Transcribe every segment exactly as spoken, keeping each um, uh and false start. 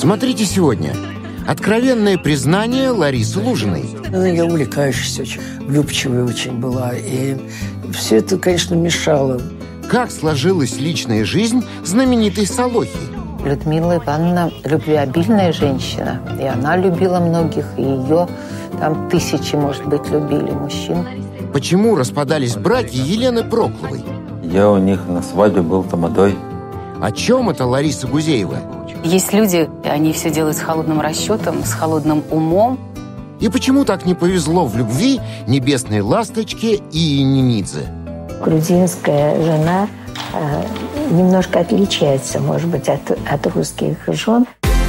Смотрите сегодня. Откровенное признание Ларисы Лужиной. Она я увлекающаяся, очень влюбчивая очень была. И все это, конечно, мешало. Как сложилась личная жизнь знаменитой Солохи? Людмила Ивановна любвеобильная женщина. И она любила многих, и ее там тысячи, может быть, любили мужчин. Почему распадались браки Елены Прокловой? Я у них на свадьбе был тамадой. О чем это Лариса Гузеева? Есть люди, они все делают с холодным расчетом, с холодным умом. И почему так не повезло в любви небесной ласточке и Янинидзе? Грузинская жена э, немножко отличается, может быть, от, от русских жен.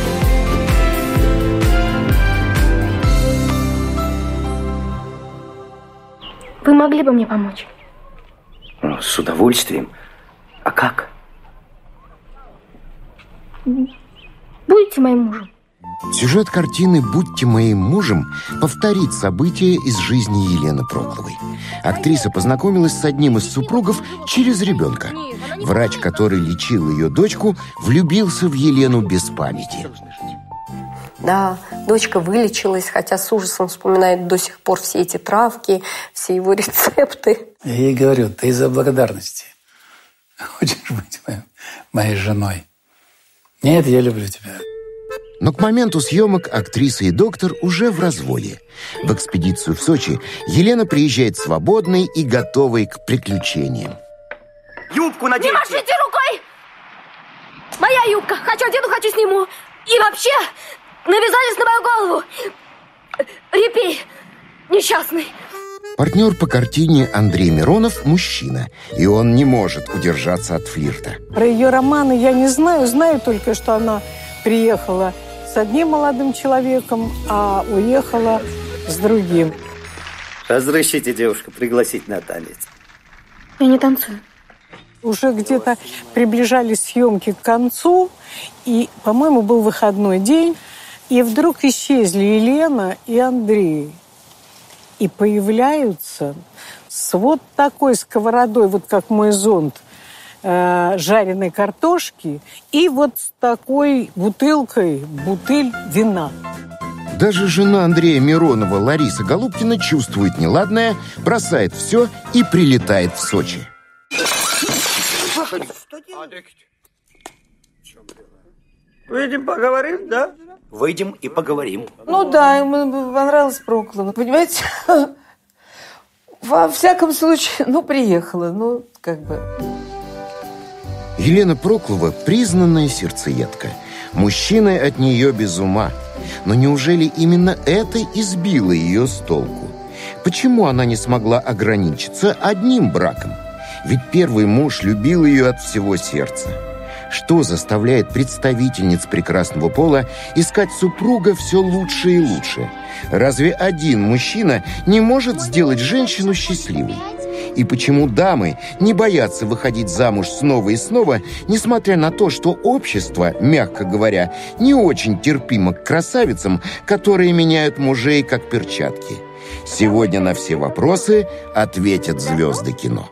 Вы могли бы мне помочь? Ну, с удовольствием. А как? Будете моим мужем? Сюжет картины «Будьте моим мужем» повторит события из жизни Елены Прокловой. Актриса познакомилась с одним из супругов через ребенка. Врач, который лечил ее дочку, влюбился в Елену без памяти. Да, дочка вылечилась, хотя с ужасом вспоминает до сих пор все эти травки, все его рецепты. Я ей говорю, ты из-за благодарности хочешь быть моей, моей женой? Нет, я люблю тебя. Но к моменту съемок актриса и доктор уже в разводе. В экспедицию в Сочи Елена приезжает свободной и готовой к приключениям. Юбку наденьте! Не машите рукой! Моя юбка! Хочу одену, хочу сниму! И вообще, навязались на мою голову! Репей несчастный! Партнер по картине Андрей Миронов – мужчина, и он не может удержаться от флирта. Про ее романы я не знаю, знаю только, что она приехала с одним молодым человеком, а уехала с другим. Разрешите, девушка, пригласить на танец. Я не танцую. Уже где-то приближались съемки к концу, и, по-моему, был выходной день, и вдруг исчезли Елена и Андрей. И появляются с вот такой сковородой, вот как мой зонт, э, жареной картошки, и вот с такой бутылкой, бутыль вина. Даже жена Андрея Миронова, Лариса Голубкина, чувствует неладное, бросает все и прилетает в Сочи. Выйдем, поговорим, да? Выйдем и поговорим. Ну да, ему понравилась Проклова. Понимаете, во всяком случае, ну, приехала, ну, как бы. Елена Проклова – признанная сердцеедка. Мужчины от нее без ума. Но неужели именно это избило ее с толку? Почему она не смогла ограничиться одним браком? Ведь первый муж любил ее от всего сердца. Что заставляет представительниц прекрасного пола искать супруга все лучше и лучше? Разве один мужчина не может сделать женщину счастливой? И почему дамы не боятся выходить замуж снова и снова, несмотря на то, что общество, мягко говоря, не очень терпимо к красавицам, которые меняют мужей как перчатки? Сегодня на все вопросы ответят звезды кино.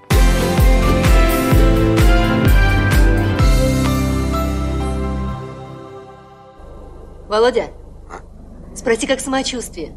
Володя, спроси, как самочувствие.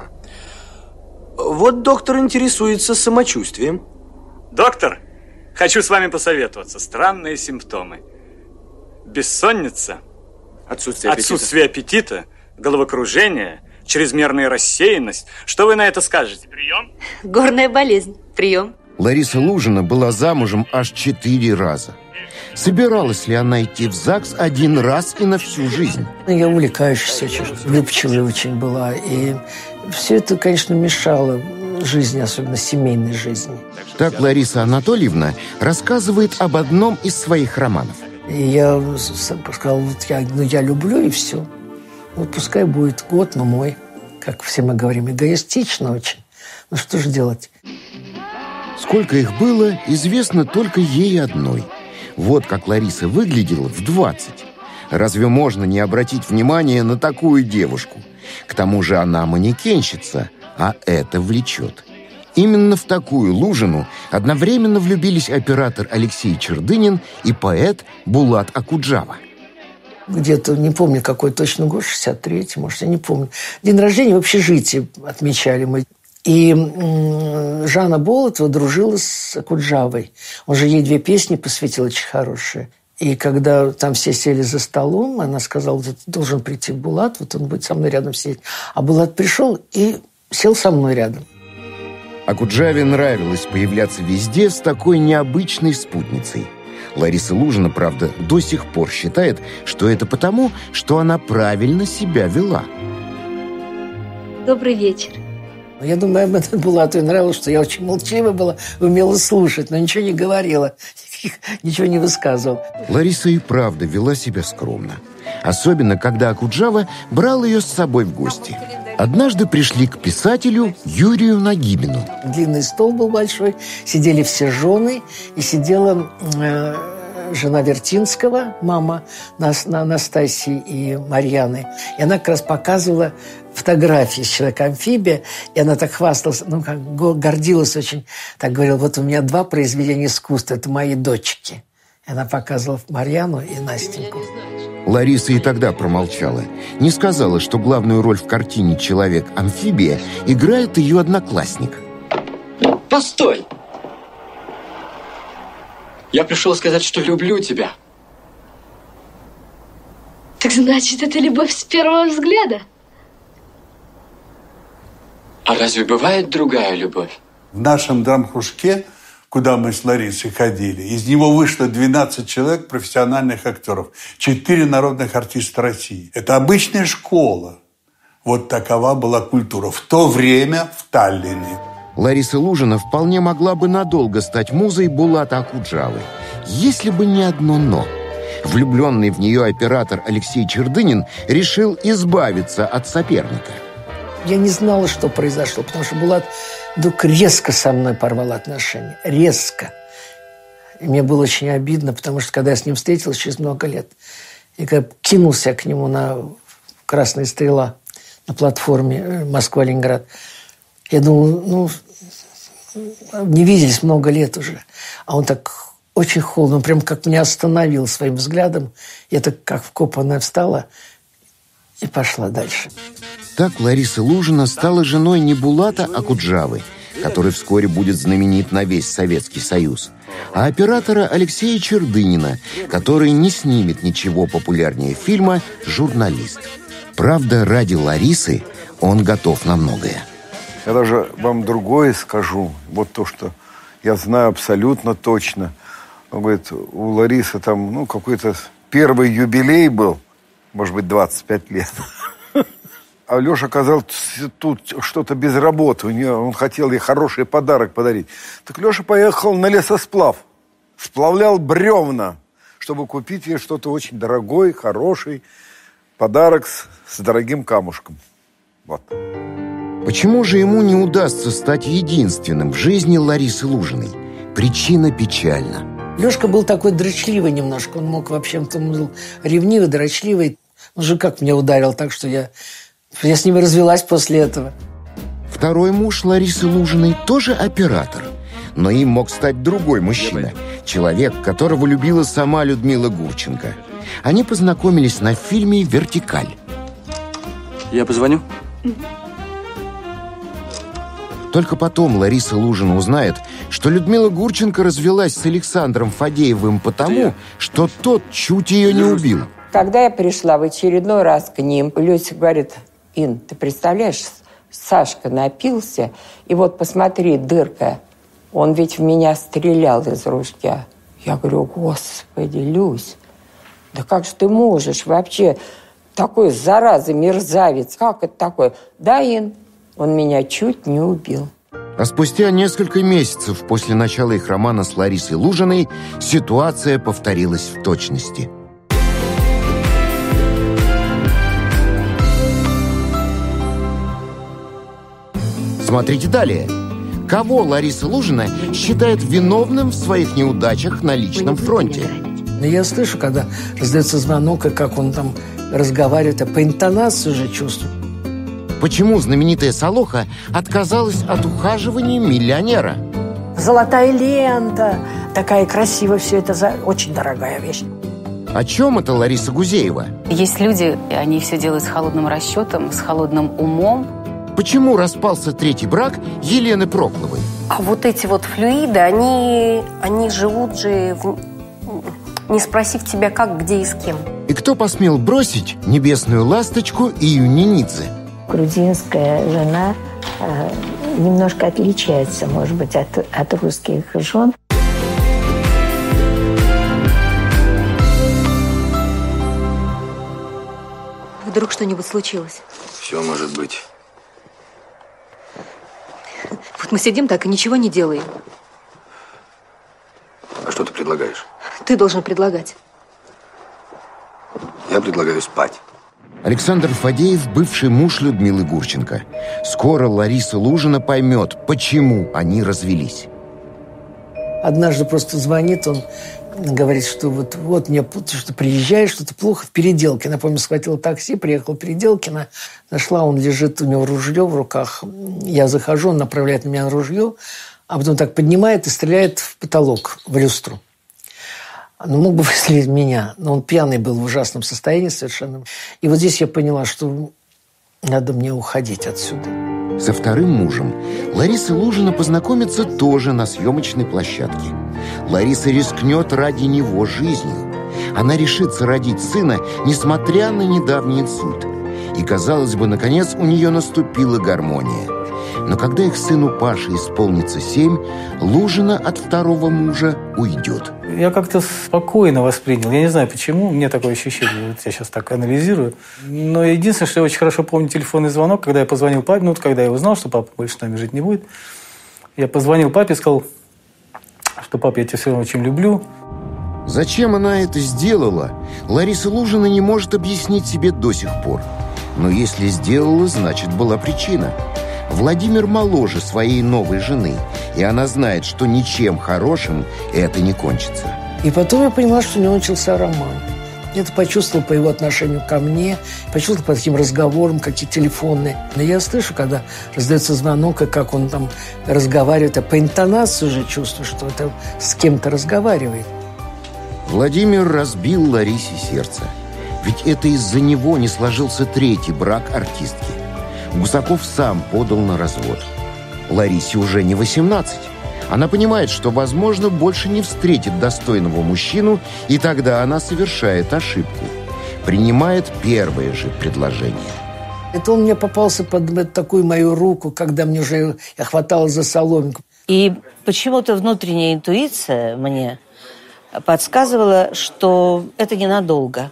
Вот доктор интересуется самочувствием. Доктор, хочу с вами посоветоваться. Странные симптомы. Бессонница, отсутствие аппетита, отсутствие аппетита, головокружение, чрезмерная рассеянность. Что вы на это скажете? Прием? Горная болезнь. Прием. Лариса Лужина была замужем аж четыре раза. Собиралась ли она идти в ЗАГС один раз и на всю жизнь? Я увлекающаяся, очень влюбчивая очень была. И все это, конечно, мешало жизни, особенно семейной жизни. Так Лариса Анатольевна рассказывает об одном из своих романов. И я сказала, вот я, ну, я люблю, и все. Вот пускай будет год, но мой. Как все мы говорим, эгоистично очень. Ну что же делать? Сколько их было, известно только ей одной. Вот как Лариса выглядела в двадцать. Разве можно не обратить внимание на такую девушку? К тому же она манекенщица, а это влечет. Именно в такую Лужину одновременно влюбились оператор Алексей Чердынин и поэт Булат Акуджава. где-то, не помню, какой точно год, шестьдесят третий, может, я не помню. День рождения в общежитии отмечали мы. И Жанна Болотова дружила с Акуджавой. Он же ей две песни посвятил, очень хорошие. И когда там все сели за столом, она сказала, вот должен прийти Булат, вот он будет со мной рядом сидеть. А Булат пришел и сел со мной рядом. Акуджаве нравилось появляться везде с такой необычной спутницей. Лариса Лужина, правда, до сих пор считает, что это потому, что она правильно себя вела. Добрый вечер. Я думаю, это Булату нравилось, что я очень молчаливая была, умела слушать, но ничего не говорила, ничего не высказывала. Лариса и правда вела себя скромно. Особенно, когда Акуджава брал ее с собой в гости. Однажды пришли к писателю Юрию Нагибину. Длинный стол был большой, сидели все жены, и сидела э, жена Вертинского, мама Анастасии и Марьяны. И она как раз показывала фотографии с человека-амфибия, и она так хвасталась, ну, как гордилась очень, так говорила, вот у меня два произведения искусства, это мои дочки. И она показывала Марьяну и Настеньку. Лариса и тогда промолчала. Не сказала, что главную роль в картине «Человек-амфибия» играет ее одноклассник. Постой! Я пришел сказать, что люблю тебя. Так значит, это любовь с первого взгляда? А разве бывает другая любовь? В нашем драмкружке, куда мы с Ларисой ходили, из него вышло двенадцать человек профессиональных актеров, четыре народных артиста России. Это обычная школа. Вот такова была культура в то время в Таллине. Лариса Лужина вполне могла бы надолго стать музой Булата Акуджавы, если бы не одно «но». Влюбленный в нее оператор Алексей Чердынин решил избавиться от соперника. Я не знала, что произошло, потому что Булат вдруг резко со мной порвал отношения. Резко. И мне было очень обидно, потому что, когда я с ним встретилась через много лет, и когда кинулся к нему на «Красная стрела» на платформе Москва-Ленинград, я думала, ну, не виделись много лет уже. А он так очень холодно, он прям как меня остановил своим взглядом. Я так как вкопанная встала и пошла дальше. Так Лариса Лужина стала женой не Булата Акуджавы, который вскоре будет знаменит на весь Советский Союз, а оператора Алексея Чердынина, который не снимет ничего популярнее фильма «Журналист». Правда, ради Ларисы он готов на многое. Я даже вам другое скажу. Вот то, что я знаю абсолютно точно. Он говорит, у Ларисы там, ну, какой-то первый юбилей был, может быть, двадцать пять лет. А Леша оказался тут что-то без работы. У нее, он хотел ей хороший подарок подарить. Так Леша поехал на лесосплав. Сплавлял бревна, чтобы купить ей что-то очень дорогое, хороший подарок с, с дорогим камушком. Вот. Почему же ему не удастся стать единственным в жизни Ларисы Лужиной? Причина печальна. Лешка был такой дрочливый немножко. Он мог вообще, он был ревнивый, дрочливый. Он же как меня ударил так, что я... Я с ними развелась после этого. Второй муж Ларисы Лужиной тоже оператор. Но им мог стать другой мужчина. Человек, которого любила сама Людмила Гурченко. Они познакомились на фильме «Вертикаль». Я позвоню? Только потом Лариса Лужина узнает, что Людмила Гурченко развелась с Александром Фадеевым потому, что тот чуть ее не убил. Когда я пришла в очередной раз к ним, Люся говорит, Ин, ты представляешь, Сашка напился, и вот посмотри, дырка, он ведь в меня стрелял из ружья. Я говорю, господи, Люсь, да как же ты можешь вообще, такой зараза, мерзавец, как это такое? Да, Ин, он меня чуть не убил. А спустя несколько месяцев после начала их романа с Ларисой Лужиной ситуация повторилась в точности. Смотрите далее. Кого Лариса Лужина считает виновным в своих неудачах на личном фронте? Я слышу, когда раздается звонок, и как он там разговаривает, а по интонации уже чувствую. Почему знаменитая Солоха отказалась от ухаживания миллионера? Золотая лента, такая красивая, все это за... очень дорогая вещь. О чем это Лариса Гузеева? Есть люди, и они все делают с холодным расчетом, с холодным умом. Почему распался третий брак Елены Прокловой? А вот эти вот флюиды, они, они живут же, в... не спросив тебя как, где и с кем. И кто посмел бросить небесную ласточку и Юнинидзе? Грузинская жена э, немножко отличается, может быть, от, от русских жен. Вдруг что-нибудь случилось? Все может быть. Вот мы сидим так и ничего не делаем. А что ты предлагаешь? Ты должен предлагать. Я предлагаю спать. Александр Фадеев – бывший муж Людмилы Гурченко. Скоро Лариса Лужина поймет, почему они развелись. Однажды просто звонит он, говорит, что вот, вот мне что приезжаешь, что-то плохо в Переделкино. Я помню, схватила такси, приехала в Переделкино. Нашла, он лежит, у него ружье в руках. Я захожу, он направляет на меня ружье, а потом так поднимает и стреляет в потолок, в люстру. Ну, мог бы выстрелить в меня, но он пьяный был, в ужасном состоянии совершенно. И вот здесь я поняла, что надо мне уходить отсюда. Со вторым мужем Лариса Лужина познакомится тоже на съемочной площадке. Лариса рискнет ради него жизнью. Она решится родить сына, несмотря на недавний инсульт. И, казалось бы, наконец у нее наступила гармония. Но когда их сыну Паше исполнится семь, Лужина от второго мужа уйдет. Я как-то спокойно воспринял. Я не знаю, почему. У меня такое ощущение. Вот я сейчас так анализирую. Но единственное, что я очень хорошо помню телефонный звонок, когда я позвонил папе, ну, когда я узнал, что папа больше с нами жить не будет. Я позвонил папе и сказал, что папа, я тебя все равно очень люблю. Зачем она это сделала, Лариса Лужина не может объяснить себе до сих пор. Но если сделала, значит, была причина. Владимир моложе своей новой жены, и она знает, что ничем хорошим это не кончится. И потом я поняла, что у него начался роман. Я это почувствовала по его отношению ко мне, почувствовала по таким разговорам, какие телефонные. Но я слышу, когда раздается звонок, и как он там разговаривает, а по интонации уже чувствую, что это с кем-то разговаривает. Владимир разбил Ларисе сердце. Ведь это из-за него не сложился третий брак артистки. Гусаков сам подал на развод. Ларисе уже не восемнадцать. Она понимает, что, возможно, больше не встретит достойного мужчину, и тогда она совершает ошибку. Принимает первое же предложение. Это он мне попался под такую мою руку, когда мне уже я хваталась за соломинку. И почему-то внутренняя интуиция мне подсказывала, что это ненадолго.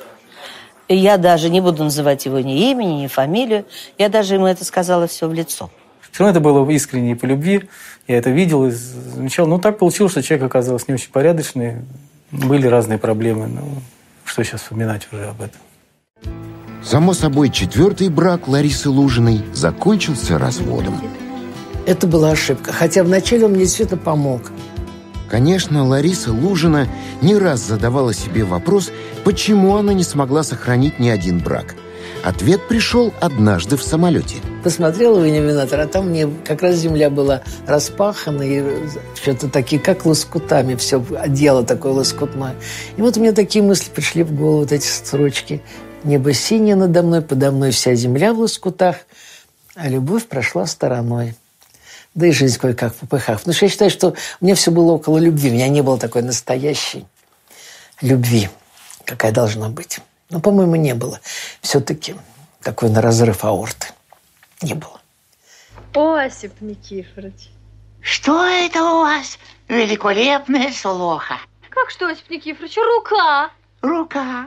И я даже не буду называть его ни имени, ни фамилию. Я даже ему это сказала все в лицо. Все равно это было искренне и по любви. Я это видел и замечал. Ну, так получилось, что человек оказался не очень порядочный. Были разные проблемы. Ну, что сейчас вспоминать уже об этом. Само собой, четвертый брак Ларисы Лужиной закончился разводом. Это была ошибка. Хотя вначале он мне действительно помог. Конечно, Лариса Лужина не раз задавала себе вопрос, почему она не смогла сохранить ни один брак. Ответ пришел однажды в самолете. Посмотрела в иллюминатор, а там мне как раз земля была распахана, и что-то такие, как лоскутами, все одеяло такое лоскутное. И вот у меня такие мысли пришли в голову, вот эти строчки. Небо синее надо мной, подо мной вся земля в лоскутах, а любовь прошла стороной. Да и жизнь кое-как в попыхах. Потому что я считаю, что у меня все было около любви. У меня не было такой настоящей любви, какая должна быть. Но, по-моему, не было. Все-таки такой на разрыв аорты не было. Осип Никифорович. Что это у вас? Великолепная солоха. Как что, Осип Никифорович? Рука. Рука.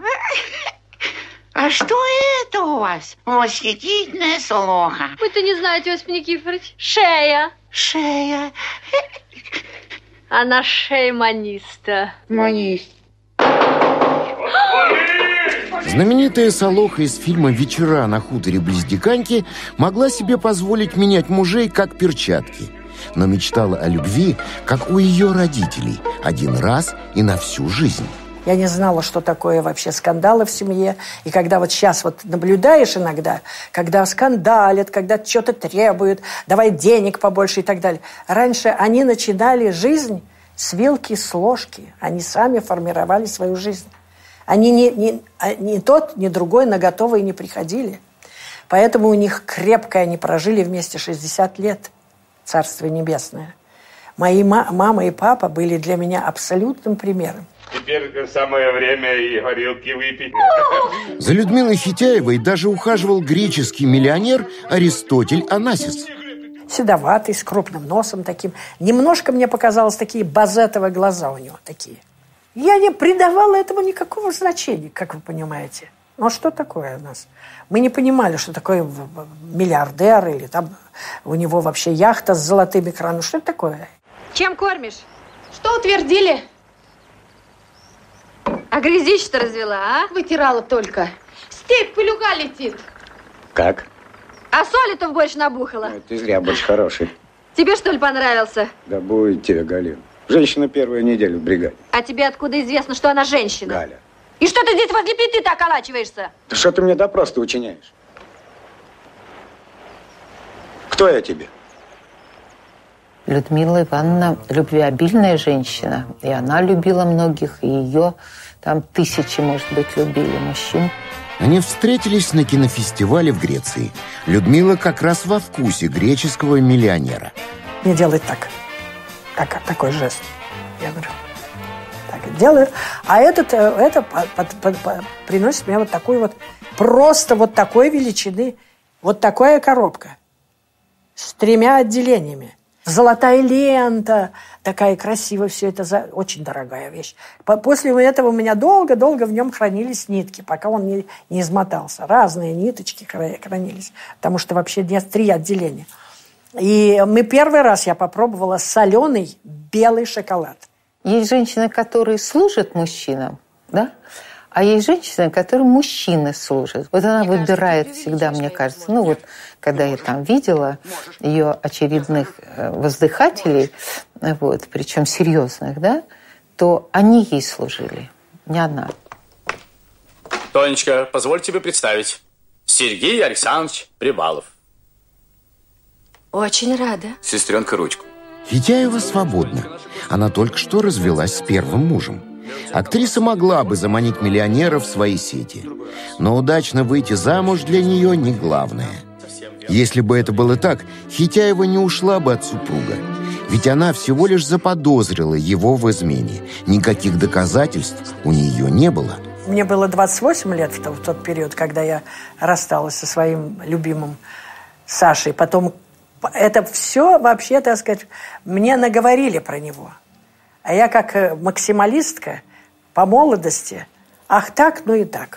А что это у вас? Восхитительная солоха. Вы-то не знаете, Осип Никифорович. Шея. Шея. Она шейманиста. Манист. Знаменитая солоха из фильма «Вечера на хуторе близ Диканьки» могла себе позволить менять мужей как перчатки, но мечтала о любви, как у ее родителей, один раз и на всю жизнь. Я не знала, что такое вообще скандалы в семье. И когда вот сейчас вот наблюдаешь иногда, когда скандалят, когда что-то требуют, давай денег побольше и так далее. Раньше они начинали жизнь с вилки, с ложки. Они сами формировали свою жизнь. Они ни, ни, ни тот, ни другой на готовые не приходили. Поэтому у них крепко они прожили вместе шестьдесят лет. Царство небесное. Мои ма- мама и папа были для меня абсолютным примером. Теперь самое время и горилки выпить. За Людмилой Хитяевой даже ухаживал греческий миллионер Аристотель Онасис. Седоватый, с крупным носом таким. Немножко мне показалось, такие базетовые глаза у него такие. Я не придавала этому никакого значения, как вы понимаете. Ну, а что такое у нас? Мы не понимали, что такое миллиардер или там у него вообще яхта с золотыми кранами. Что это такое? Чем кормишь? Что утвердили? А грязище-то развела, а? Вытирала только. Степь пылюга летит. Как? А соли-то в борщ набухала. Ну, ты зря борщ хороший. Тебе, что ли, понравился? Да будет тебе, Галина. Женщина первую неделю в бригаде. А тебе откуда известно, что она женщина? Галя. И что ты здесь возле плиты-то околачиваешься? Да что ты мне допрос-то учиняешь? Кто я тебе? Людмила Ивановна любвеобильная женщина. И она любила многих, и ее там тысячи, может быть, любили мужчин. Они встретились на кинофестивале в Греции. Людмила как раз во вкусе греческого миллионера. Не делай так. Так, такой жест. Я говорю, так делаю. А этот, это под, под, под, приносит мне вот такую вот, просто вот такой величины, вот такая коробка с тремя отделениями. Золотая лента, такая красивая, все это, за... очень дорогая вещь. После этого у меня долго-долго в нем хранились нитки, пока он не, не измотался. Разные ниточки хранились, потому что вообще нет три отделения. И мы первый раз я попробовала соленый белый шоколад. Есть женщины, которые служат мужчинам, да? А есть женщины, которым мужчины служат. Вот она мне выбирает кажется, всегда, мне кажется, ну вот, когда я там видела ее очередных воздыхателей, вот, причем серьезных, да, то они ей служили, не она. Тонечка, позволь тебе представить. Сергей Александрович Привалов. Очень рада. Сестренка, ручку. Хитяева свободна. Она только что развелась с первым мужем. Актриса могла бы заманить миллионера в свои сети. Но удачно выйти замуж для нее не главное. Если бы это было так, Хитяева не ушла бы от супруга. Ведь она всего лишь заподозрила его в измене. Никаких доказательств у нее не было. Мне было двадцать восемь лет в тот, в тот период, когда я рассталась со своим любимым Сашей. Потом это все вообще, так сказать, мне наговорили про него. А я как максималистка по молодости, ах так, ну и так.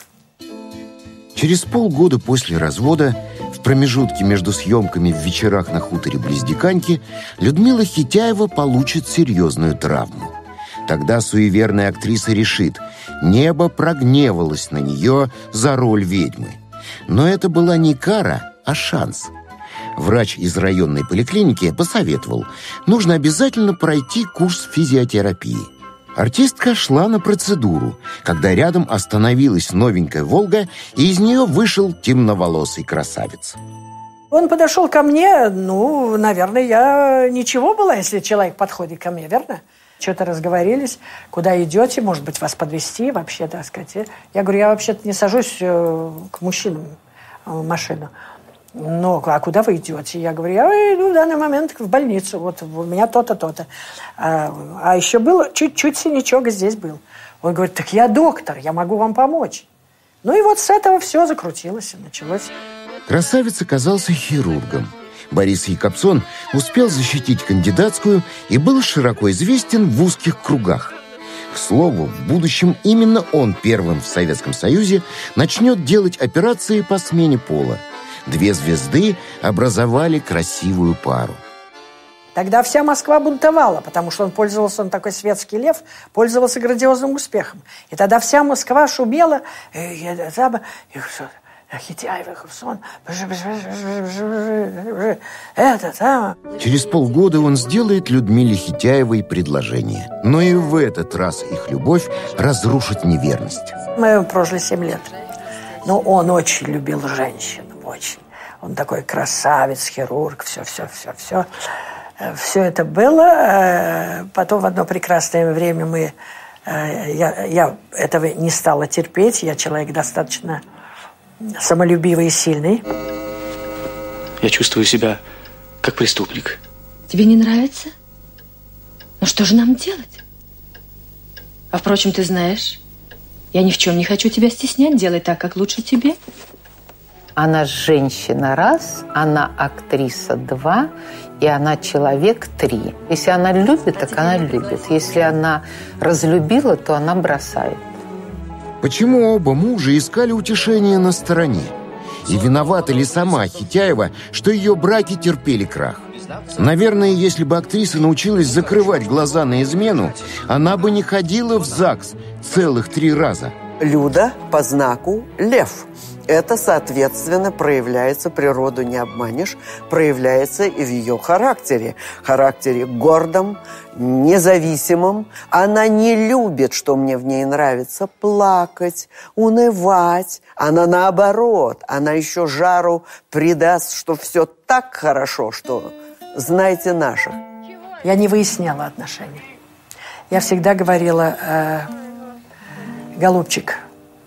Через полгода после развода, в промежутке между съемками в вечерах на хуторе близ Диканьки, Людмила Хитяева получит серьезную травму. Тогда суеверная актриса решит, небо прогневалось на нее за роль ведьмы. Но это была не кара, а шанс. Врач из районной поликлиники посоветовал, нужно обязательно пройти курс физиотерапии. Артистка шла на процедуру, когда рядом остановилась новенькая «Волга», и из нее вышел темноволосый красавец. Он подошел ко мне, ну, наверное, я ничего была, если человек подходит ко мне, верно? Что-то разговорились, куда идете, может быть, вас подвезти, вообще, так сказать. Я говорю, я вообще-то не сажусь к мужчинам в машину. Ну, а куда вы идете? Я говорю, я иду в данный момент в больницу, вот у меня то-то, то-то. А, а еще было, чуть-чуть синячок здесь был. Он говорит, так я доктор, я могу вам помочь. Ну и вот с этого все закрутилось и началось. Красавец оказался хирургом. Борис Якобсон успел защитить кандидатскую и был широко известен в узких кругах. К слову, в будущем именно он первым в Советском Союзе начнет делать операции по смене пола. Две звезды образовали красивую пару. Тогда вся Москва бунтовала, потому что он пользовался, он такой светский лев, пользовался грандиозным успехом. И тогда вся Москва шумела. Через полгода он сделает Людмиле Хитяевой предложение. Но и в этот раз их любовь разрушит неверность. Мы прожили семь лет. Но он очень любил женщин. Очень. Он такой красавец, хирург, все, все, все, все. Все это было. Потом в одно прекрасное время мы Я, я этого не стала терпеть. Я человек достаточно самолюбивый и сильный. Я чувствую себя как преступник. Тебе не нравится? Ну что же нам делать? А впрочем, ты знаешь, я ни в чем не хочу тебя стеснять. Делай так, как лучше тебе. Она женщина раз, она актриса два, и она человек три. Если она любит, так она любит. Если она разлюбила, то она бросает. Почему оба мужа искали утешение на стороне? И виновата ли сама Хитяева, что ее браки терпели крах? Наверное, если бы актриса научилась закрывать глаза на измену, она бы не ходила в ЗАГС целых три раза. Люда по знаку лев. Это, соответственно, проявляется, природу не обманешь, проявляется и в ее характере. Характере гордом, независимом. Она не любит, что мне в ней нравится, плакать, унывать. Она наоборот, она еще жару придаст, что все так хорошо, что знайте наших. Я не выясняла отношения. Я всегда говорила, э, голубчик,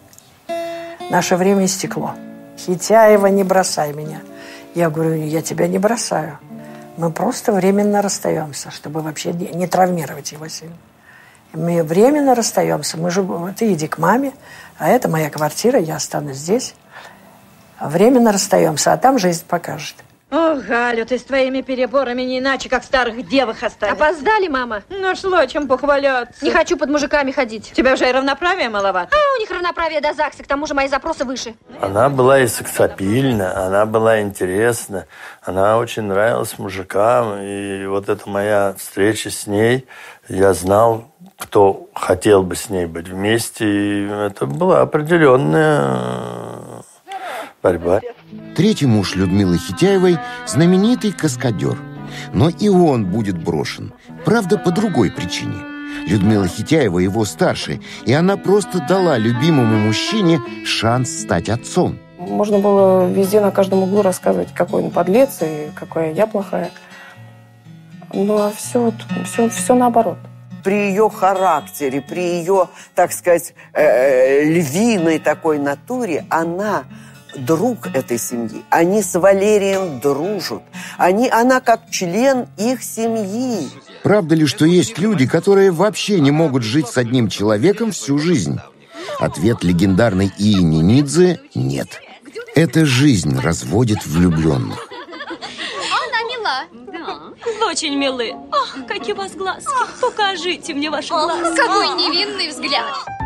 наше время истекло. Хитяева, не бросай меня. Я говорю, я тебя не бросаю. Мы просто временно расстаемся, чтобы вообще не, не травмировать его сильно. Мы временно расстаемся. Мы же, ты иди к маме, а это моя квартира, я останусь здесь. Временно расстаемся, а там жизнь покажет. Ох, Галю, ты с твоими переборами не иначе, как старых девок оставишь. Опоздали, мама? Нашла чем похваляться. Не хочу под мужиками ходить. У тебя уже и равноправия маловато. А у них равноправие до ЗАГСа, к тому же мои запросы выше. Она была и сексапильна, она была интересна, она очень нравилась мужикам. И вот эта моя встреча с ней, я знал, кто хотел бы с ней быть вместе. И это была определенная борьба. Третий муж Людмилы Хитяевой – знаменитый каскадер. Но и он будет брошен. Правда, по другой причине. Людмила Хитяева его старше, и она просто дала любимому мужчине шанс стать отцом. Можно было везде на каждом углу рассказывать, какой он подлец и какая я плохая. Ну, а все, все, все наоборот. При ее характере, при ее, так сказать, э, львиной такой натуре, она друг этой семьи. Они с Валерием дружат. Они, она как член их семьи. Правда ли, что есть люди, которые вообще не могут жить с одним человеком всю жизнь? Ответ легендарной Ии Нинидзе – нет. Эта жизнь разводит влюбленных. Она мила. Да. Очень милы. Ах, какие у вас глазки. Покажите мне ваши глазки. Какой невинный взгляд.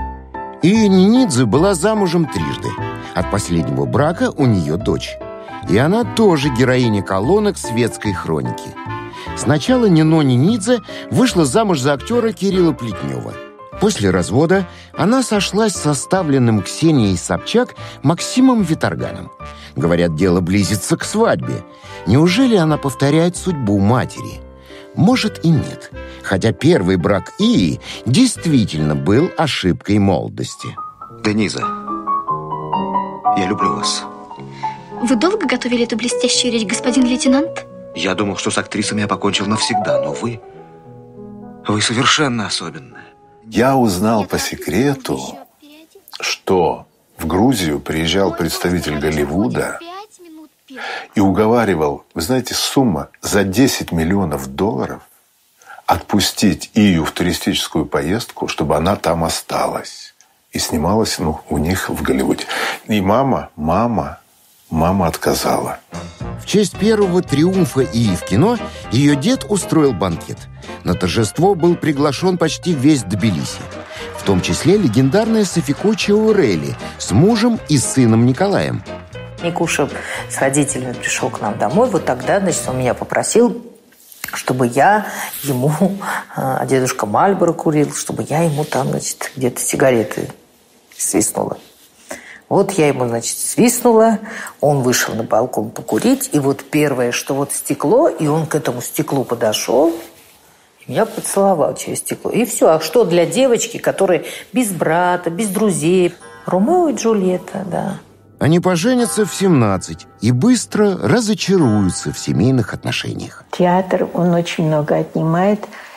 Ия Нинидзе была замужем трижды. От последнего брака у нее дочь. И она тоже героиня колонок светской хроники. Сначала Нино Нинидзе вышла замуж за актера Кирилла Плетнева. После развода она сошлась с оставленным Ксенией Собчак Максимом Виторганом. Говорят, дело близится к свадьбе. Неужели она повторяет судьбу матери? Может и нет. Хотя первый брак Ии действительно был ошибкой молодости. Дениза, я люблю вас. Вы долго готовили эту блестящую речь, господин лейтенант? Я думал, что с актрисами я покончил навсегда, но вы... Вы совершенно особенная. Я узнал по секрету, что в Грузию приезжал представитель Голливуда и уговаривал, вы знаете, сумма за десять миллионов долларов отпустить Ию в туристическую поездку, чтобы она там осталась. И снималась, ну, у них в Голливуде. И мама, мама, мама отказала. В честь первого триумфа Ии в кино ее дед устроил банкет. На торжество был приглашен почти весь Тбилиси. В том числе легендарная Софико Чаурели с мужем и сыном Николаем. Никуша с родителями пришел к нам домой. Вот тогда, значит, он меня попросил, чтобы я ему, а дедушка Мальборо курил, чтобы я ему там, значит, где-то сигареты свистнула. Вот я ему, значит, свистнула, он вышел на балкон покурить, и вот первое, что вот стекло, и он к этому стеклу подошел, и меня поцеловал через стекло. И все. А что для девочки, которая без брата, без друзей? Ромео и Джульетта, да. Они поженятся в семнадцать и быстро разочаруются в семейных отношениях. Театр, он очень много отнимает.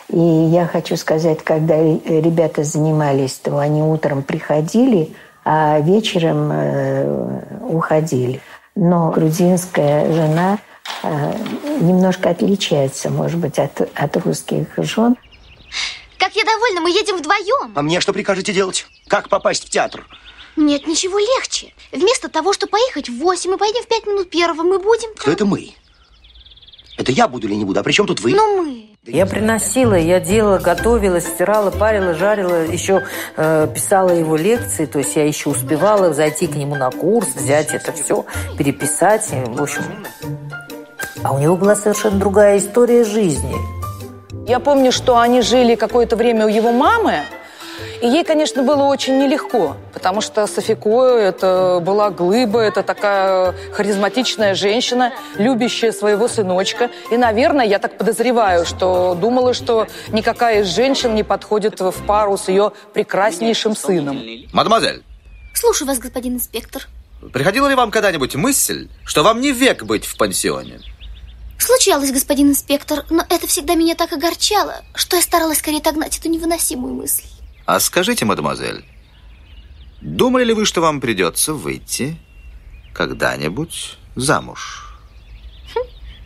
И я хочу сказать, когда ребята занимались, то они утром приходили, а вечером э, уходили. Но грузинская жена э, немножко отличается, может быть, от, от русских жен. Как я довольна, мы едем вдвоем. А мне что прикажете делать? Как попасть в театр? Нет, ничего легче. Вместо того, чтобы поехать в восемь, мы поедем в пять минут первого. Мы будем... Кто это мы? Это я буду или не буду? А при чем тут вы? Ну, мы. Я приносила, я делала, готовила, стирала, парила, жарила, еще э, писала его лекции, то есть я еще успевала зайти к нему на курс, взять это все, переписать, и, в общем. А у него была совершенно другая история жизни. Я помню, что они жили какое-то время у его мамы, и ей, конечно, было очень нелегко, потому что Софико это была глыба, это такая харизматичная женщина, любящая своего сыночка. И, наверное, я так подозреваю, что думала, что никакая из женщин не подходит в пару с ее прекраснейшим сыном. Мадемуазель. Слушаю вас, господин инспектор. Приходила ли вам когда-нибудь мысль, что вам не век быть в пансионе? Случалось, господин инспектор, но это всегда меня так огорчало, что я старалась скорее отогнать эту невыносимую мысль. А скажите, мадемуазель, думали ли вы, что вам придется выйти когда-нибудь замуж? Хм.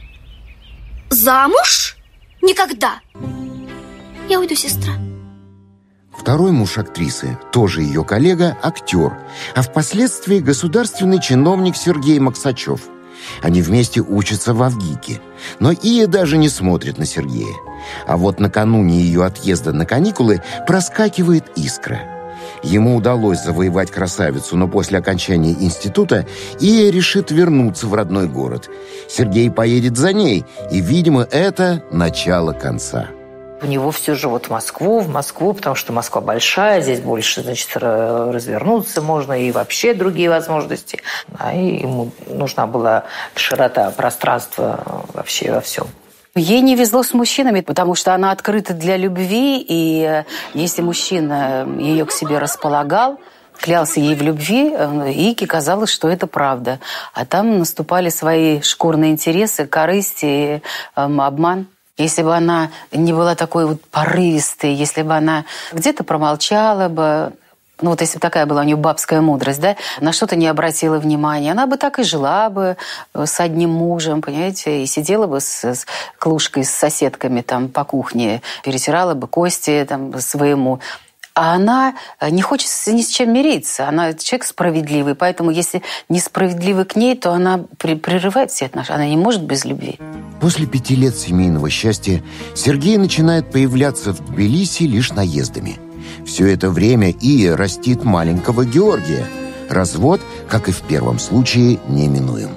Замуж? Никогда. Я уйду, сестра. Второй муж актрисы, тоже ее коллега, актер, а впоследствии государственный чиновник Сергей Максачев. Они вместе учатся в Авгике. Но Ия даже не смотрит на Сергея. А вот накануне ее отъезда на каникулы проскакивает искра. Ему удалось завоевать красавицу, но после окончания института Ия решит вернуться в родной город. Сергей поедет за ней, и, видимо, это начало конца. У него все же вот в Москву, в Москву, потому что Москва большая, здесь больше, значит, развернуться можно и вообще другие возможности. А ему нужна была широта пространства вообще во всем. Ей не везло с мужчинами, потому что она открыта для любви, и если мужчина ее к себе располагал, клялся ей в любви, Ике казалось, что это правда. А там наступали свои шкурные интересы, корысть и эм, обман. Если бы она не была такой вот порывистой, если бы она где-то промолчала бы, ну вот если бы такая была у нее бабская мудрость, да, на что-то не обратила внимания, она бы так и жила бы с одним мужем, понимаете, и сидела бы с, с клушкой, с соседками там по кухне, перетирала бы кости там своему. А она не хочет ни с чем мириться. Она человек справедливый, поэтому если несправедливый к ней, то она прерывает все отношения. Она не может без любви. После пяти лет семейного счастья Сергей начинает появляться в Тбилиси лишь наездами. Все это время Ия растит маленького Георгия. Развод, как и в первом случае, неминуем.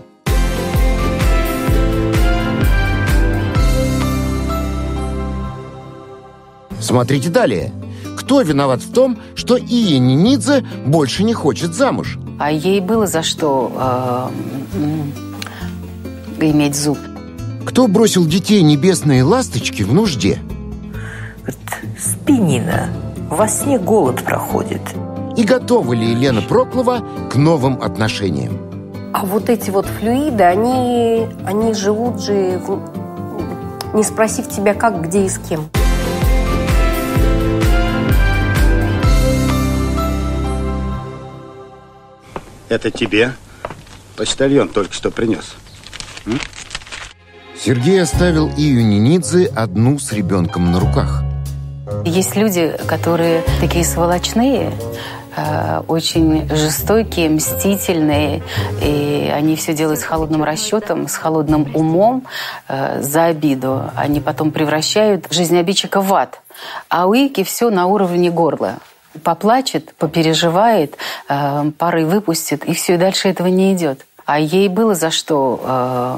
Смотрите далее. Кто виноват в том, что Ия Нинидзе больше не хочет замуж? А ей было за что э, иметь зуб. Кто бросил детей небесные ласточки в нужде? Спи, Нина, во сне голод проходит. И готова ли Елена Проклова к новым отношениям? А вот эти вот флюиды, они, они живут же, в... не спросив тебя как, где и с кем. Это тебе почтальон только что принес. М? Сергей оставил Ию Нинидзе одну с ребенком на руках. Есть люди, которые такие сволочные, очень жестокие, мстительные, и они все делают с холодным расчетом, с холодным умом за обиду. Они потом превращают жизнь обидчика в ад. А у Ики все на уровне горла. Поплачет, попереживает, э, пары выпустит, и все, и дальше этого не идет. А ей было за что э,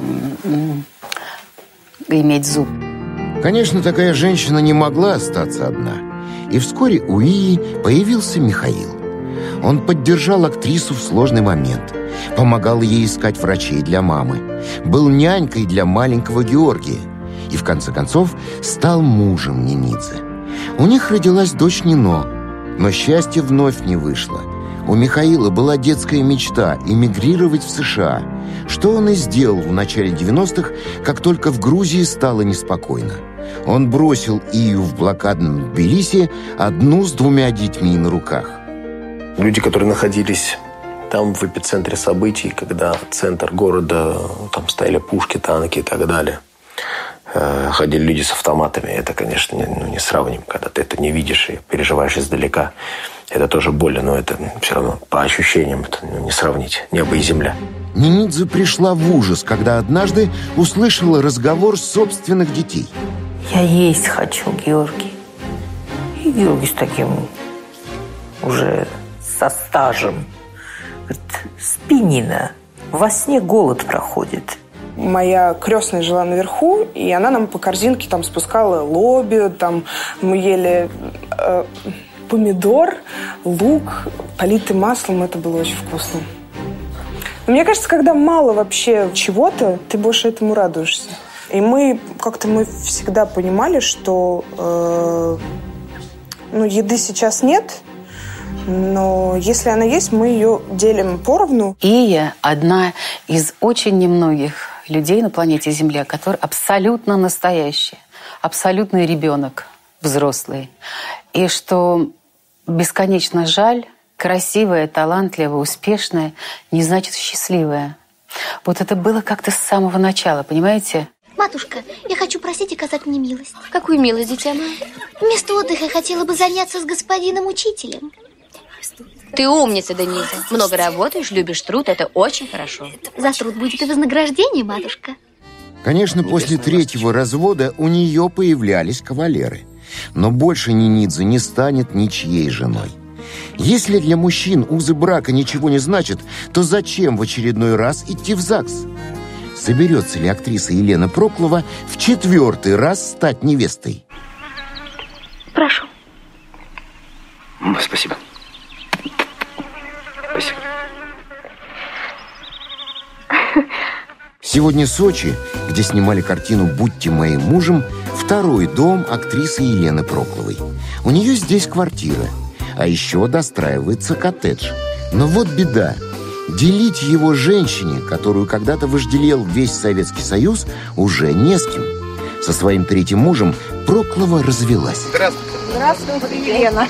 э, иметь зуб. Конечно, такая женщина не могла остаться одна. И вскоре у Ии появился Михаил. Он поддержал актрису в сложный момент, помогал ей искать врачей для мамы, был нянькой для маленького Георгия и, в конце концов, стал мужем Нинидзе. У них родилась дочь Нино. Но счастье вновь не вышло. У Михаила была детская мечта – эмигрировать в США. что он и сделал в начале девяностых, как только в Грузии стало неспокойно. Он бросил Ию в блокадном Тбилиси одну с двумя детьми на руках. Люди, которые находились там, в эпицентре событий, когда центр города, там стояли пушки, танки и так далее, ходили люди с автоматами. Это, конечно, не, ну, не сравним, когда ты это не видишь и переживаешь издалека. Это тоже больно, но это все равно по ощущениям это не сравнить. Небо и земля. Нинидзе пришла в ужас, когда однажды услышала разговор собственных детей. Я есть хочу, Георгий. И Георгий с таким уже со стажем. Говорит, спи, Нина, во сне голод проходит. Моя крестная жила наверху, и она нам по корзинке там спускала лобио, там мы ели э, помидор, лук, политый маслом, это было очень вкусно. Но мне кажется, когда мало вообще чего-то, ты больше этому радуешься. И мы как-то мы всегда понимали, что э, ну, еды сейчас нет, но если она есть, мы ее делим поровну. Ия одна из очень немногих людей на планете Земля, который абсолютно настоящий, абсолютный ребенок, взрослый. И что бесконечно жаль, красивая, талантливая, успешная, не значит счастливая. Вот это было как-то с самого начала, понимаете? Матушка, я хочу просить оказать мне милость. Какую милость, дитя мое? Вместо отдыха господином бы заняться с господином учителем. Ты умница, Дениза. Много работаешь, любишь труд, это очень хорошо. За труд будет и вознаграждение, матушка. Конечно, после третьего развода у нее появлялись кавалеры. Но больше Нинидзе не станет ничьей женой. Если для мужчин узы брака ничего не значат, то зачем в очередной раз идти в ЗАГС? Соберется ли актриса Елена Проклова в четвертый раз стать невестой? Прошу. Спасибо. Спасибо. Сегодня Сочи, где снимали картину «Будьте моим мужем», второй дом актрисы Елены Прокловой. У нее здесь квартира, а еще достраивается коттедж. Но вот беда. Делить его женщине, которую когда-то вожделел весь Советский Союз, уже не с кем. Со своим третьим мужем Проклова развелась. Здравствуйте. Здравствуйте, Елена.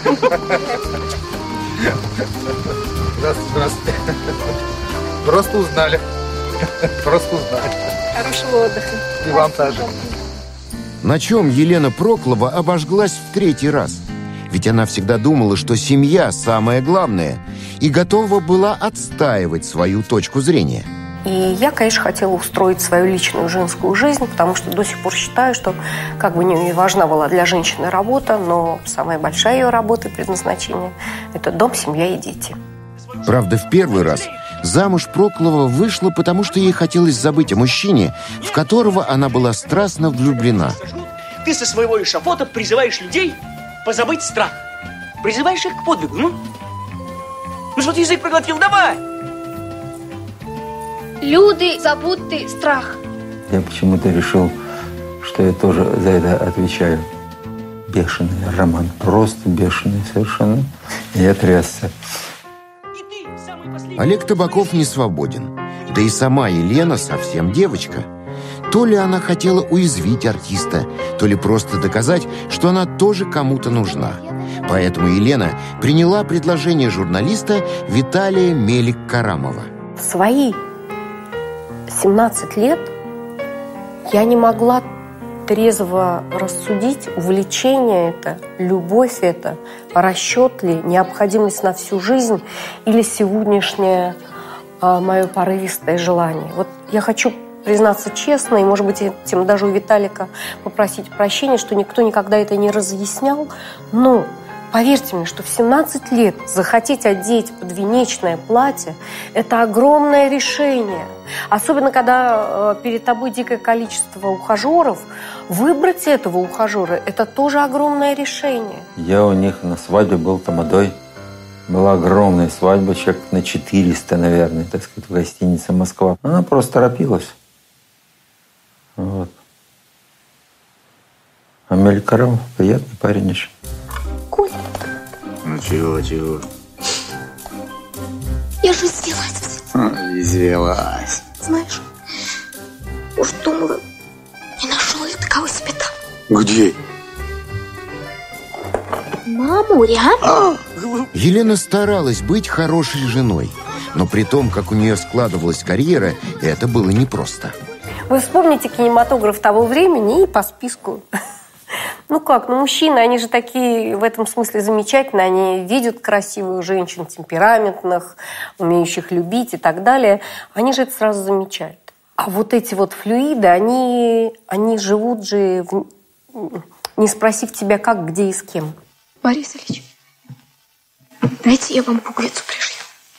Здравствуйте, здравствуйте. Просто узнали. Просто узнали. Хорошего отдыха. И вам тоже. На чем Елена Проклова обожглась в третий раз? Ведь она всегда думала, что семья самое главное, и готова была отстаивать свою точку зрения. И я, конечно, хотела устроить свою личную женскую жизнь, потому что до сих пор считаю, что как бы не важна была для женщины работа, но самая большая ее работа и предназначение – это дом, семья и дети. Правда, в первый раз замуж Проклова вышла, потому что ей хотелось забыть о мужчине, в которого она была страстно влюблена. Ты со своего эшафота призываешь людей позабыть страх. Призываешь их к подвигу, ну? Ну что ты язык проглотил, давай! Люди, забудьте страх. Я почему-то решил, что я тоже за это отвечаю. Бешеный роман, просто бешеный совершенно. И я трясся. Олег Табаков не свободен. Да и сама Елена совсем девочка. То ли она хотела уязвить артиста, то ли просто доказать, что она тоже кому-то нужна. Поэтому Елена приняла предложение журналиста Виталия Мелик-Карамова. В свои семнадцать лет я не могла трезво рассудить, увлечение это, любовь это, расчет ли, необходимость на всю жизнь или сегодняшнее а, мое порывистое желание. Вот я хочу признаться честно, и, может быть, этим даже у Виталика попросить прощения, что никто никогда это не разъяснял, но поверьте мне, что в семнадцать лет захотеть одеть подвенечное платье – это огромное решение. Особенно, когда э, перед тобой дикое количество ухажеров, выбрать этого ухажера – это тоже огромное решение. Я у них на свадьбе был тамадой. Была огромная свадьба, человек на четыреста, наверное, так сказать, в гостинице «Москва». Она просто торопилась. Вот. А Мелик-Карамов приятный парень еще. Ну чего, чего? Я же извелась. Извелась. Знаешь, уж думала, не нашел ли ты кого себе там? Где? Мамуля, а? Елена старалась быть хорошей женой, но при том, как у нее складывалась карьера, это было непросто. Вы вспомните кинематограф того времени и по списку. Ну как, ну мужчины, они же такие в этом смысле замечательные, они видят красивых женщин, темпераментных, умеющих любить и так далее. Они же это сразу замечают. А вот эти вот флюиды, они, они живут же, в, не спросив тебя как, где и с кем. Борис Ильич, дайте я вам пуговицу пришью.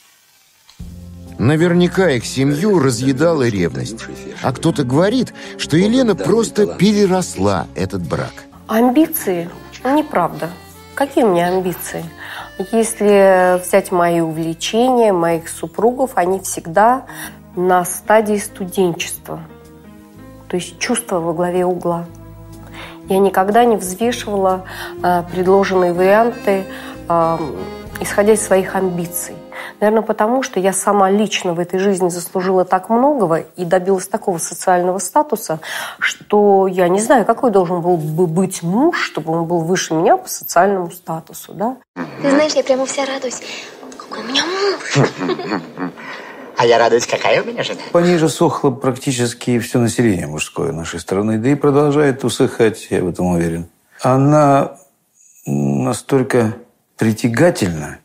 Наверняка их семью разъедала ревность. А кто-то говорит, что Елена просто переросла этот брак. Амбиции? Неправда. Какие у меня амбиции? Если взять мои увлечения, моих супругов, они всегда на стадии студенчества. То есть чувство во главе угла. Я никогда не взвешивала э, предложенные варианты, э, исходя из своих амбиций. Наверное, потому что я сама лично в этой жизни заслужила так многого и добилась такого социального статуса, что я не знаю, какой должен был бы быть муж, чтобы он был выше меня по социальному статусу, да? Ты знаешь, я прямо вся радуюсь. Какой у меня муж. А я радуюсь, какая у меня жена. По ней же сохло практически все население мужское нашей страны, да и продолжает усыхать, я в этом уверен. Она настолько притягательна,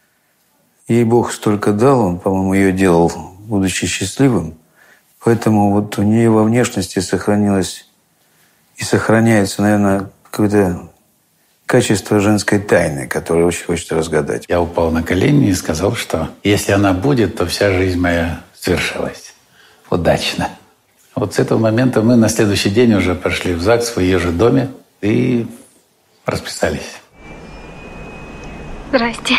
ей Бог столько дал, он, по-моему, ее делал, будучи счастливым, поэтому вот у нее во внешности сохранилось и сохраняется, наверное, какое-то качество женской тайны, которое очень хочется разгадать. Я упал на колени и сказал, что если она будет, то вся жизнь моя свершилась. Удачно. Вот с этого момента мы на следующий день уже пошли в ЗАГС в ее же доме и расписались. Здрасте.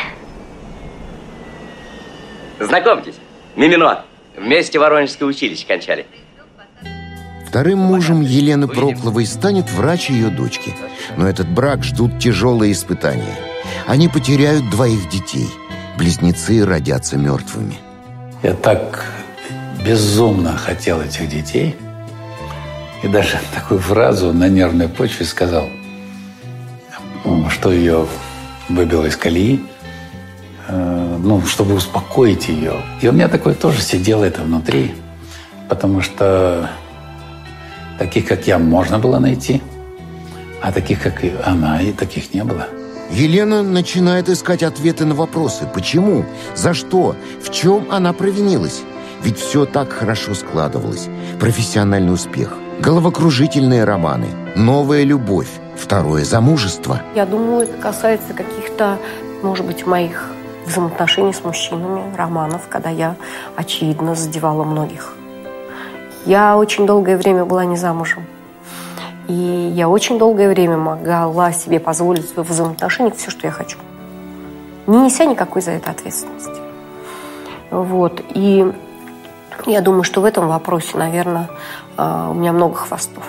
Знакомьтесь, Мимино. Вместе Воронежское училище кончали. Вторым мужем Елены Прокловой станет врач ее дочки. Но этот брак ждут тяжелые испытания. Они потеряют двоих детей. Близнецы родятся мертвыми. Я так безумно хотел этих детей. И даже такую фразу на нервной почве сказал, что ее выбило из колеи, ну, чтобы успокоить ее. И у меня такое тоже сидело это внутри, потому что таких, как я, можно было найти, а таких, как и она, и таких не было. Елена начинает искать ответы на вопросы. Почему? За что? В чем она провинилась? Ведь все так хорошо складывалось. Профессиональный успех, головокружительные романы, новая любовь, второе замужество. Я думаю, это касается каких-то, может быть, моих взаимоотношений с мужчинами, романов, когда я, очевидно, задевала многих. Я очень долгое время была не замужем. И я очень долгое время могла себе позволить в взаимоотношениях все, что я хочу. Не неся никакой за это ответственности. Вот. И я думаю, что в этом вопросе, наверное, у меня много хвостов.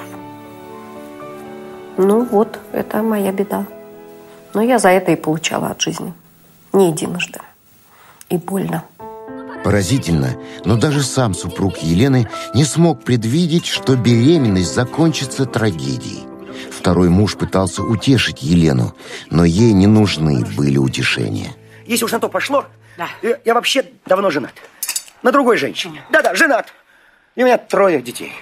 Ну вот, это моя беда. Но я за это и получала от жизни. Не единожды. И больно. Поразительно, но даже сам супруг Елены не смог предвидеть, что беременность закончится трагедией. Второй муж пытался утешить Елену, но ей не нужны были утешения. Если уж на то пошло, да. я, я вообще давно женат. На другой женщине. Да-да, женат. И у меня трое детей.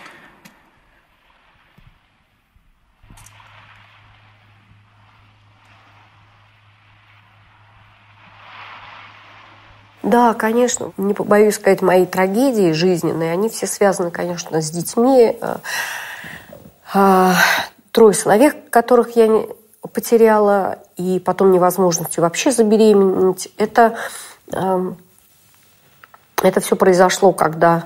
Да, конечно, не побоюсь сказать, мои трагедии жизненные, они все связаны, конечно, с детьми. Трое сыновей, которых я потеряла, и потом невозможностью вообще забеременеть. Это, это все произошло, когда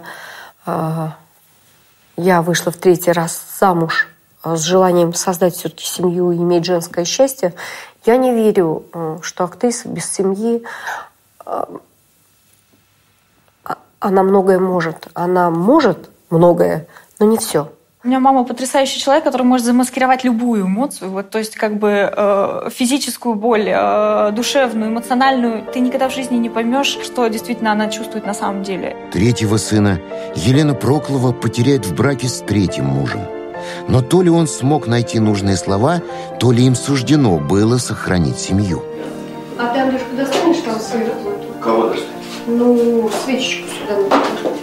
я вышла в третий раз замуж с желанием создать все-таки семью и иметь женское счастье. Я не верю, что актриса без семьи... Она многое может. Она может многое, но не все. У меня мама потрясающий человек, который может замаскировать любую эмоцию. Вот, то есть как бы э, физическую боль, э, душевную, эмоциональную. Ты никогда в жизни не поймешь, что действительно она чувствует на самом деле. Третьего сына Елена Проклова потеряет в браке с третьим мужем. Но то ли он смог найти нужные слова, то ли им суждено было сохранить семью. А ты, Андрюшка, достанешь там сыр? Кого достанешь? Ну, свечечку сюда.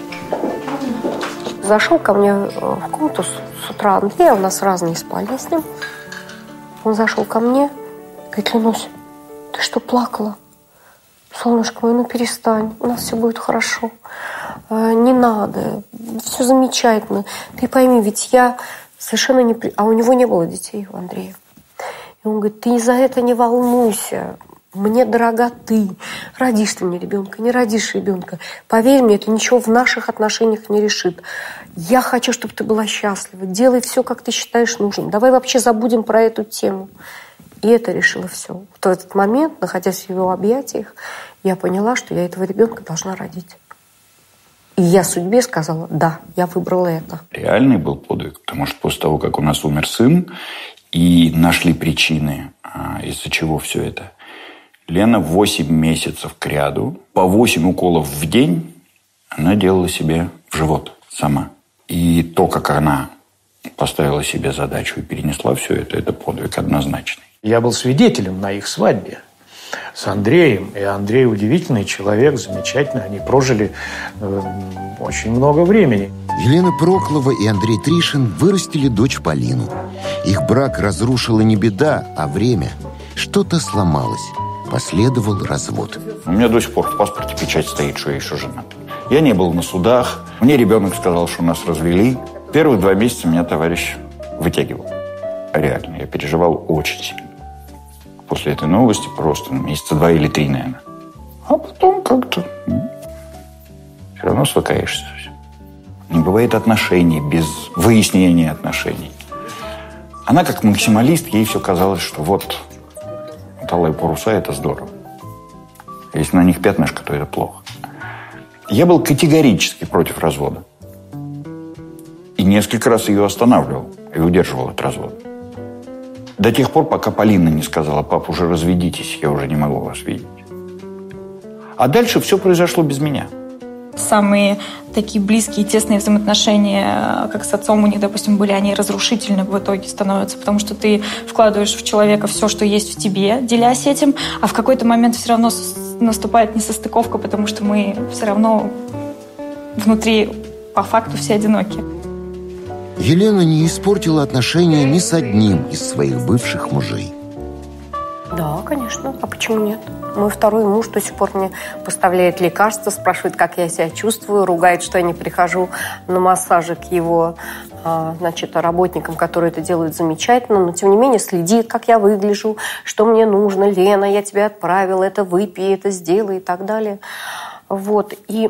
Зашел ко мне в комнату с утра Андрей, у нас разные спали с ним. Он зашел ко мне, говорит: Ленусь, ты что, плакала? Солнышко мое, ну перестань, у нас все будет хорошо. Не надо, все замечательно. Ты пойми, ведь я совершенно не... А у него не было детей, у Андрея. И он говорит: ты за это не волнуйся. Мне дорога ты. Родишь ты мне ребенка, не родишь ребенка. Поверь мне, это ничего в наших отношениях не решит. Я хочу, чтобы ты была счастлива. Делай все, как ты считаешь нужным. Давай вообще забудем про эту тему. И это решило все. В этот момент, находясь в его объятиях, я поняла, что я этого ребенка должна родить. И я судьбе сказала: да, я выбрала это. Реальный был подвиг, потому что после того, как у нас умер сын, и нашли причины, из-за чего все это, Лена восемь месяцев кряду, по восемь уколов в день она делала себе в живот сама. И то, как она поставила себе задачу и перенесла все это, это подвиг однозначный. Я был свидетелем на их свадьбе с Андреем. И Андрей удивительный человек, замечательный. Они прожили э, очень много времени. Елена Проклова и Андрей Тришин вырастили дочь Полину. Их брак разрушила не беда, а время. Что-то сломалось. Последовал развод. У меня до сих пор в паспорте печать стоит, что я еще женат. Я не был на судах. Мне ребенок сказал, что нас развели. Первые два месяца меня товарищ вытягивал. Реально, я переживал очень сильно. После этой новости просто месяца два или три, наверное. А потом как-то все равно свыкаешься. Не бывает отношений без выяснения отношений. Она как максималист, ей все казалось, что вот талые паруса – это здорово. Если на них пятнышко, то это плохо. Я был категорически против развода. И несколько раз ее останавливал и удерживал от развода. До тех пор, пока Полина не сказала: пап, уже разведитесь, я уже не могу вас видеть. А дальше все произошло без меня. Самые такие близкие, тесные взаимоотношения, как с отцом у них, допустим, были, они разрушительны в итоге становятся, потому что ты вкладываешь в человека все, что есть в тебе, делясь этим, а в какой-то момент все равно наступает несостыковка, потому что мы все равно внутри, по факту, все одиноки. Елена не испортила отношения ни с одним из своих бывших мужей. Да, конечно. А почему нет? Мой второй муж до сих пор мне поставляет лекарства, спрашивает, как я себя чувствую, ругает, что я не прихожу на массажи к его, значит, работникам, которые это делают замечательно, но тем не менее следит, как я выгляжу, что мне нужно. Лена, я тебя отправила, это выпей, это сделай и так далее. Вот. И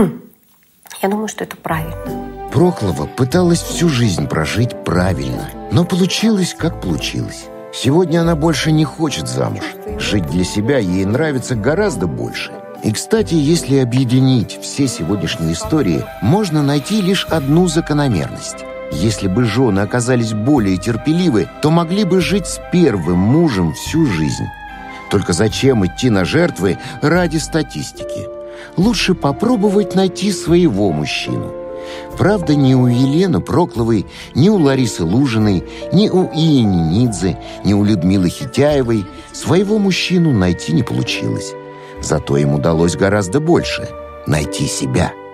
я думаю, что это правильно. Проклова пыталась всю жизнь прожить правильно, но получилось, как получилось. Сегодня она больше не хочет замуж. Жить для себя ей нравится гораздо больше. И, кстати, если объединить все сегодняшние истории, можно найти лишь одну закономерность. Если бы жены оказались более терпеливы, то могли бы жить с первым мужем всю жизнь. Только зачем идти на жертвы ради статистики? Лучше попробовать найти своего мужчину. Правда, ни у Елены Прокловой, ни у Ларисы Лужиной, ни у Ини Нидзе, ни у Людмилы Хитяевой своего мужчину найти не получилось. Зато им удалось гораздо больше – найти себя.